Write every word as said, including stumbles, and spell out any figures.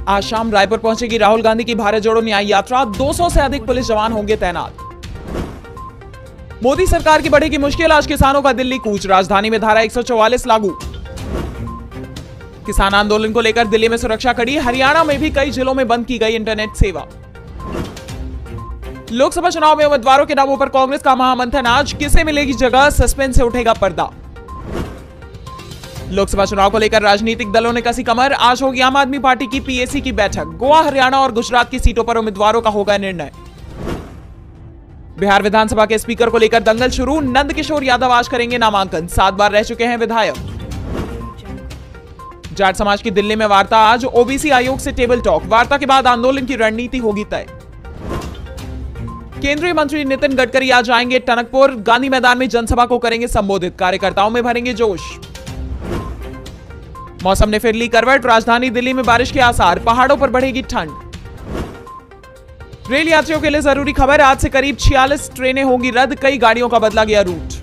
आज शाम रायपुर पहुंचेगी राहुल गांधी की भारत जोड़ो न्याय यात्रा। दो सौ से अधिक पुलिस जवान होंगे तैनात। मोदी सरकार की बढ़ेगी मुश्किल, आज किसानों का दिल्ली कूच। राजधानी में धारा एक सौ चौवालीस लागू। किसान आंदोलन को लेकर दिल्ली में सुरक्षा कड़ी। हरियाणा में भी कई जिलों में बंद की गई इंटरनेट सेवा। लोकसभा चुनाव में उम्मीदवारों के नामों पर कांग्रेस का महामंथन आज। किसे मिलेगी जगह, सस्पेंस से उठेगा पर्दा। लोकसभा चुनाव को लेकर राजनीतिक दलों ने कसी कमर। आज होगी आम आदमी पार्टी की पीएसी की बैठक। गोवा, हरियाणा और गुजरात की सीटों पर उम्मीदवारों का होगा निर्णय। बिहार विधानसभा के स्पीकर को लेकर दंगल शुरू। नंद किशोर यादव आज करेंगे नामांकन। सात बार रह चुके हैं विधायक। जाट समाज की दिल्ली में वार्ता आज। ओबीसी आयोग से टेबल टॉक। वार्ता के बाद आंदोलन की रणनीति होगी तय। केंद्रीय मंत्री नितिन गडकरी आज आएंगे टनकपुर। गांधी मैदान में जनसभा को करेंगे संबोधित। कार्यकर्ताओं में भरेंगे जोश। मौसम ने फिर ली करवट। राजधानी दिल्ली में बारिश के आसार। पहाड़ों पर बढ़ेगी ठंड। रेल यात्रियों के लिए जरूरी खबर। आज से करीब छियालीस ट्रेनें होंगी रद्द। कई गाड़ियों का बदला गया रूट।